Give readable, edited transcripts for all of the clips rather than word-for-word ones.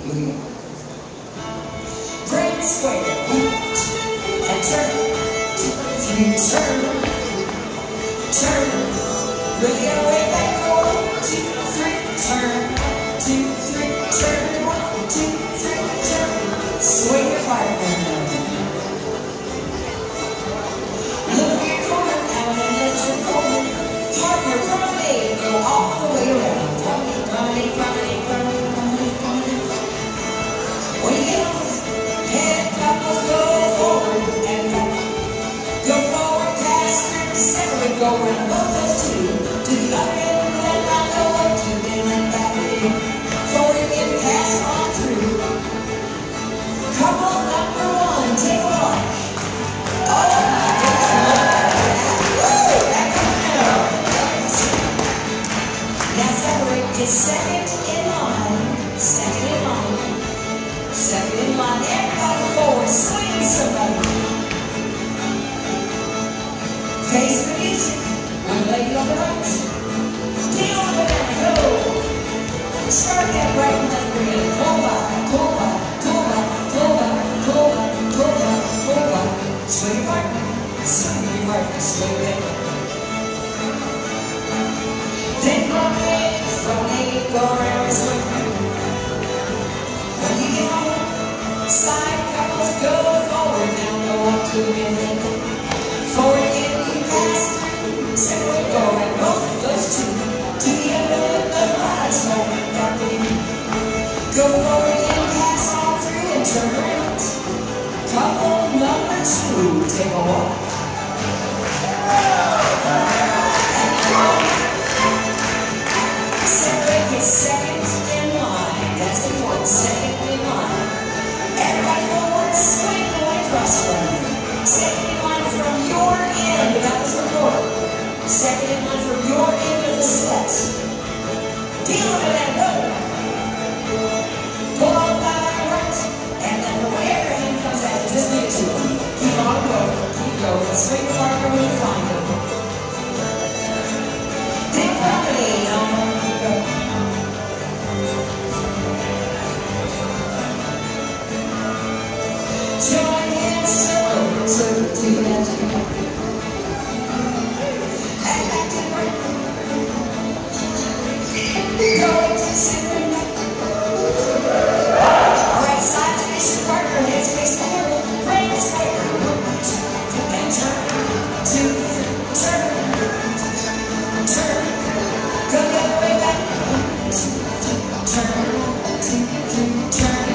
Great square, and turn, 2, 3, turn, bring it way back, 1, 2, 3, turn, 2, 3, turn, 1, 2, 3, turn, swing your partner. Look at your corner, now and then lift your corner, partner, promenade, go all the way around, promenade, promenade, promenade, promenade, promenade, promenade. When you get on, head couples go forward and back. Go forward, pass, separate, go around both those two. To the other end, and not go up to them and back again. Forward again, pass on through. Couple number 1, take a walk. Oh my goodness, woo! Back down. Now separate, get second in line. Second in line. Second in line, everybody forward, swing somebody. Face the music, one lady on the right. Deal with the man, go. Start that right and left wheel. Pull back, pull back, pull back, pull back, pull back, pull back, pull back. Swing your partner, swing your partner, swing it. Then promenade, go around and swing. When you get home, side couples go forward, now go up to him. Forward again, you pass through, separate, go around both of those two, to the other end of the line, swing back in. Go forward again, pass on through, and turn around. Couple number 2, take a walk. Separate, get second in line, that's important, second in line. Everybody forward, swing away across the line. Second in line from your end, that was the court. Second in line from your end of the set. Deal with that, go. Pull on by the right, and then wherever your hand comes out, just give it to them. Keep on going, keep going. Swing the partner when you find them. Then promenade on them. Join hands, circle, circle to the left. And back to the right. Go into the center and back. Alright, side to face your partner, hands face forward. Bring this partner. And turn, 2, 3, turn. Turn. Go the other way back. 1, 2, 3, turn. 2, 3, turn.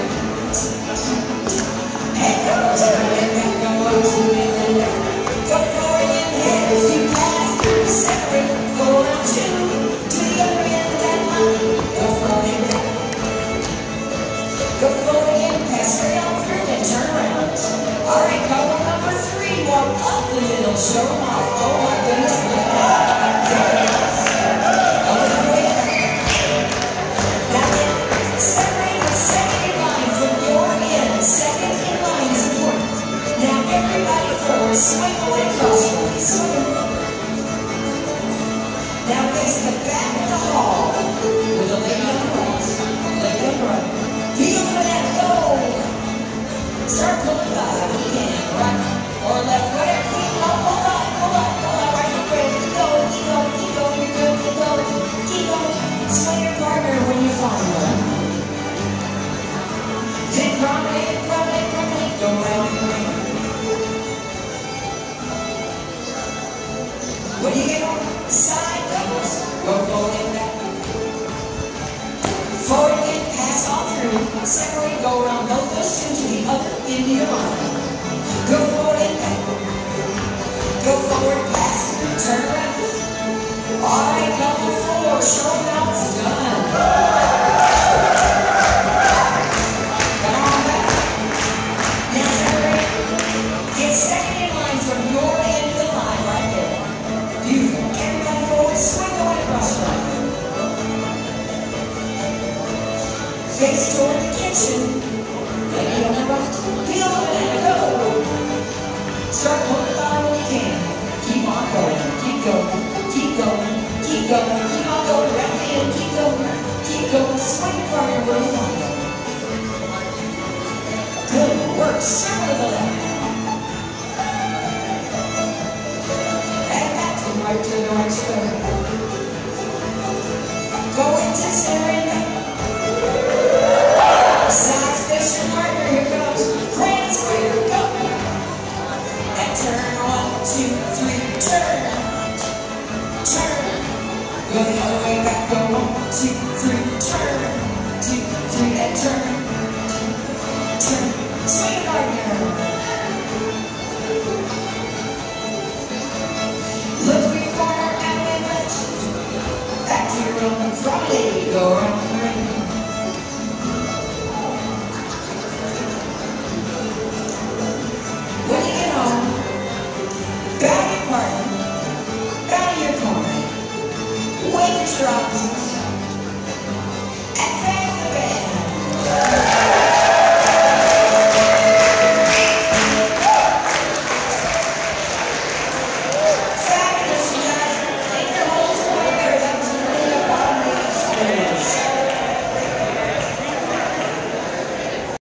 And go to the end, and go to the end. Go forward in heads, you pass through, separate, go around 2, to the other end of that line. Go forward in back. Go forward in, pass straight on through, and turn around. Alright, couple number 3, walk up the middle, show them off. Oh my goodness, look at that. Over the way back. Now then, separate the second in line from your end. Second in line is important. Now everybody forward, swing away crosswise. Swing. Now face the back of the hall with a lady on the right. Lady on the right. Deal with that, go. Start pulling by if you can, right or left, whatever. Keep on, hold on, hold on, hold on, right in front. Keep going, keep going, keep going. You're good, keep going, keep going. Swing your partner when you find one. Then promenade, promenade, promenade, go round and round. When you get on side doubles, go forward and back. Forward again, pass on through, separate, go around both those two to the other end of your line. Go forward and back. Go forward, pass through, turn around. Alright, couple 4, show them how it's done. Come on back. Now separate. Get second in line from your end of the line right there. Beautiful. Everybody forward, swing away across the line. Face toward the kitchen. Lady on the right. Peel over and go. Start pulling by when you can. Keep on going. Keep going. Keep going. Keep going. Keep on going. Right in. Keep going. Keep going. Swing your partner.